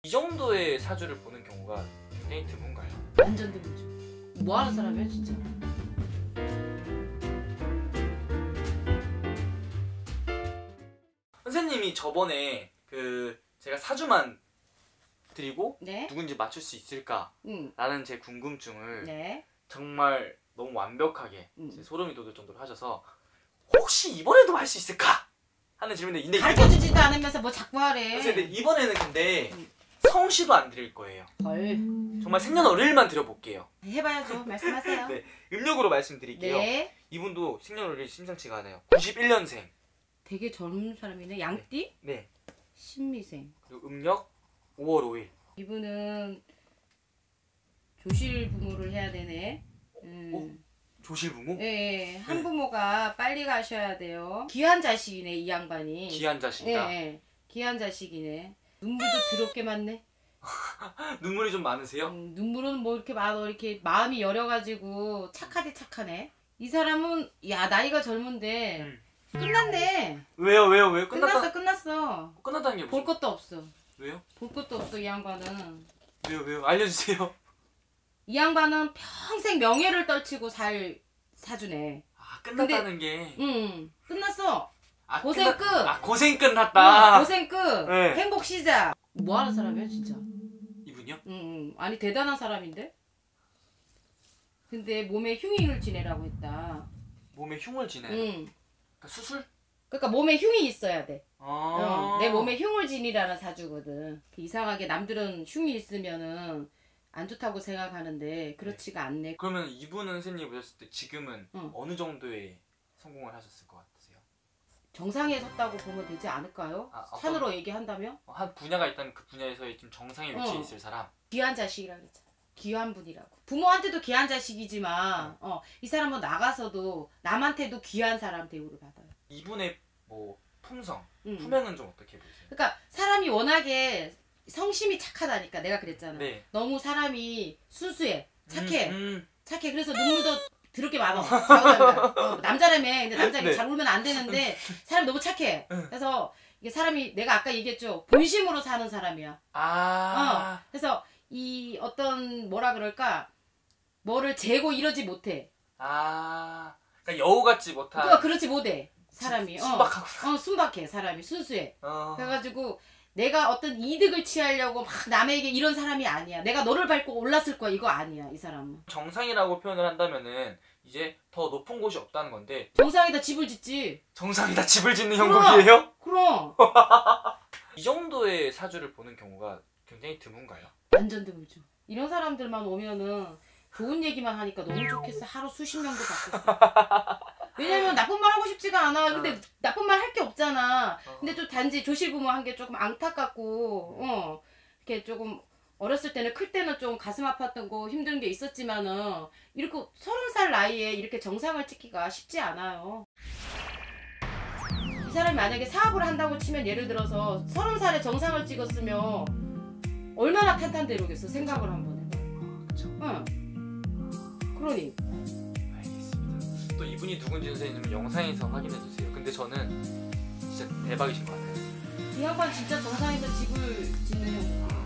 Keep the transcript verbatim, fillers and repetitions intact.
이 정도의 사주를 보는 경우가 굉장히 드문가요? 완전 드문죠. 뭐하는 사람이야 진짜. 선생님이 저번에 그 제가 사주만 드리고 네? 누군지 맞출 수 있을까? 응. 라는 제 궁금증을 네. 정말 너무 완벽하게 음. 소름이 돋을 정도로 하셔서 혹시 이번에도 할 수 있을까? 하는 질문인데 근데 가르쳐주지도 이번... 않으면서 뭐 자꾸 하래. 근데 이번에는 근데 음. 성씨도 안 드릴 거예요. 헐. 정말 생년월일만 드려볼게요. 해봐야죠. 말씀하세요. 네, 음력으로 말씀드릴게요. 네. 이분도 생년월일이 심상치가 않아요. 구십일 년생. 되게 젊은 사람이네. 양띠? 네. 신미생. 그리고 음력 오월 오일. 이분은 조실부모를 해야 되네. 음. 어? 조실부모? 예, 한부모가 빨리 가셔야 돼요. 귀한 자식이네 이 양반이. 귀한 자식이다. 예, 예. 귀한 자식이네. 눈물도 더럽게 많네. 눈물이 좀 많으세요? 음, 눈물은 뭐 이렇게 많어. 이렇게 마음이 여려가지고 착하디 착하네. 이 사람은 야 나이가 젊은데 음. 끝났네. 왜요 왜요 왜요? 끝났어 끝났다... 끝났어. 끝났다는 게 무슨... 볼 것도 없어. 왜요? 볼 것도 없어 이 양반은. 왜요 왜요? 알려주세요. 이 양반은 평생 명예를 떨치고 살 사주네. 아 끝났다는 근데, 게. 응 끝났어. 아, 고생 끝나... 끝. 아 고생 끝났다. 응, 고생 끝. 네. 행복 시작. 뭐 하는 사람이야 진짜. 이분이요? 응, 응. 아니 대단한 사람인데. 근데 몸에 흉인을 지내라고 했다. 몸에 흉을 지내. 응. 그러니까 수술? 그러니까 몸에 흉이 있어야 돼. 아 어, 내 몸에 흉을 지니라는 사주거든. 이상하게 남들은 흉이 있으면은 안 좋다고 생각하는데 그렇지가 않네. 그러면 이분은 선생님이 보셨을 때 지금은 응. 어느 정도의 성공을 하셨을 것 같으세요? 정상에 섰다고 보면 되지 않을까요? 아, 어떤- 산으로 얘기한다면? 어, 한 분야가 있다면 그 분야에서의 좀 정상에 위치해 응. 있을 사람. 귀한 자식이라 그랬잖아. 귀한 분이라고. 부모한테도 귀한 자식이지만 응. 어, 이 사람은 나가서도 남한테도 귀한 사람 대우를 받아요. 이분의 뭐 품성, 응. 품행은 좀 어떻게 보세요? 그러니까 사람이 워낙에 성심이 착하다니까 내가 그랬잖아. 네. 너무 사람이 순수해. 착해. 음, 음. 착해. 그래서 눈물도 더럽게 많아. 자고자기가. 어, 남자라며. 근데 남자 네. 잘 울면 안 되는데 사람이 너무 착해. 응. 그래서 이게 사람이 내가 아까 얘기했죠. 본심으로 사는 사람이야. 아. 어. 그래서 이 어떤 뭐라 그럴까 뭐를 재고 이러지 못해. 아. 그러니까 여우 같지 못한. 그러니까 그렇지 못해. 사람이. 순박하고. 어, 어 순박해. 사람이 순수해. 어. 그래가지고 내가 어떤 이득을 취하려고 막 남에게 이런 사람이 아니야. 내가 너를 밟고 올랐을 거야. 이거 아니야. 이 사람은. 정상이라고 표현을 한다면은 이제 더 높은 곳이 없다는 건데 정상에다 집을 짓지. 정상이다 집을 짓는 그럼. 형국이에요? 그럼. 이 정도의 사주를 보는 경우가 굉장히 드문가요? 완전 드물죠. 이런 사람들만 오면은 좋은 얘기만 하니까 너무 좋겠어. 하루 수십 명도 받겠어. 왜냐면 나쁜 말 하고 싶지가 않아. 근데 어. 나쁜 말 할 게 없잖아. 어. 근데 또 단지 조실부모 한 게 조금 안타깝고 어 이렇게 조금 어렸을 때는 클 때는 좀 가슴 아팠던 거 힘든 게 있었지만은 이렇게 서른 살 나이에 이렇게 정상을 찍기가 쉽지 않아요. 이 사람이 만약에 사업을 한다고 치면 예를 들어서 서른 살에 정상을 찍었으면 얼마나 탄탄대로겠어. 생각을 한번 해봐. 그쵸. 응. 그러니. 알겠습니다. 또 이분이 누군지 선생님은 영상에서 확인해주세요. 근데 저는 진짜 대박이신 것 같아요. 이 양반 진짜 정상에서 집을 짓는 형.